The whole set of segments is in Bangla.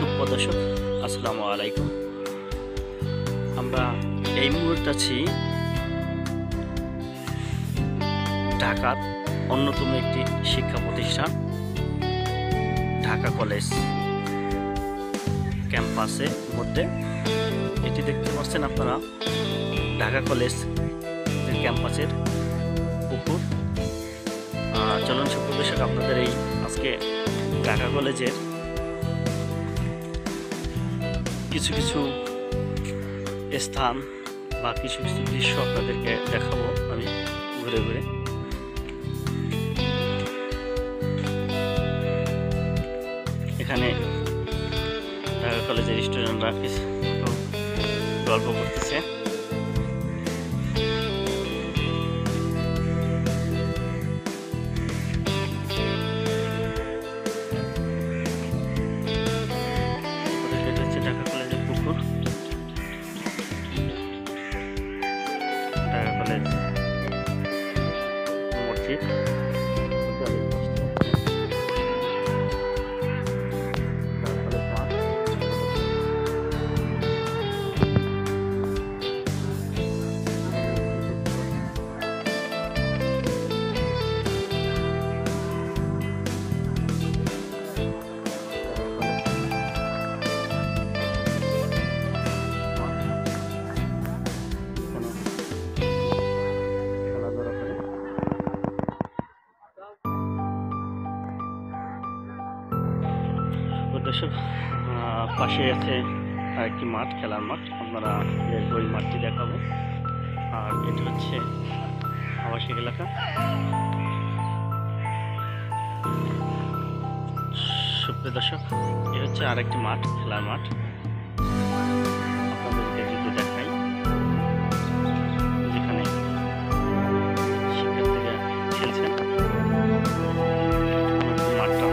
সুপ্রিয় দর্শক, আসসালামু আলাইকুম। আমরা এই মুহূর্তে আছি ঢাকার অন্যতম একটি শিক্ষা প্রতিষ্ঠান ঢাকা কলেজ ক্যাম্পাসের মধ্যে। এটি দেখতে পাচ্ছেন আপনারা ঢাকা কলেজ ক্যাম্পাসের পুকুর। চলুন সুপ্রিয় দর্শক, আপনাদের এই আজকে ঢাকা কলেজের কিছু কিছু স্থান বা কিছু কিছু দৃশ্য আপনাদেরকে দেখাবো আমি ঘুরে ঘুরে। এখানে ঢাকা কলেজের স্টুডেন্টরা কিছু গল্প করতেছে। ঢাকা কলেজের পুকুর, ঢাকা কলেজ মসজিদ, দর্শক পাশে আছে আরেকটি মাঠ, খেলার মাঠ। আপনারা ওই মাঠটি দেখাবো। আর এটা হচ্ছে আবাসিক এলাকা। সুপ্রিয় দর্শক, এ হচ্ছে আরেকটি মাঠ, খেলার মাঠ। আপনাদেরকে যদি দেখাই, যেখানে শিক্ষার্থীরা খেলছেন। মাঠটা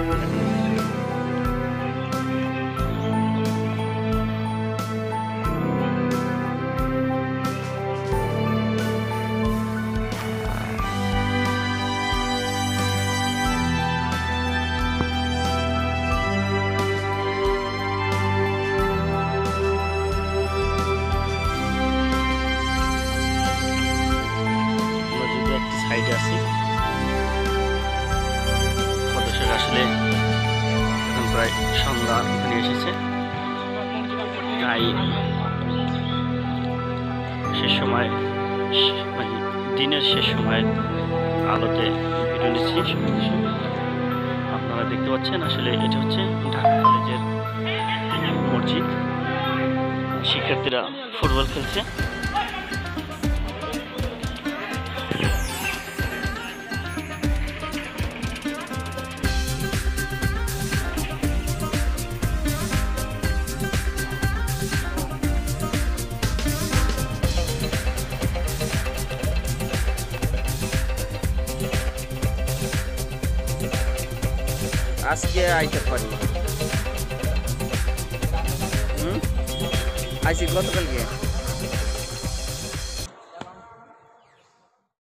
সাইডে আছি। দর্শক, আসলে এখন প্রায় সন্ধ্যা এখানে এসেছে, তাই শেষ সময় মানে দিনের শেষ সময় আলোতে ভিডিও নিচ্ছি। আপনারা দেখতে পাচ্ছেন, আসলে এটা হচ্ছে ঢাকা কলেজের মসজিদ। শিক্ষার্থীরা ফুটবল খেলছে। আজকে আইতে পারি, আইসি গতকালকে।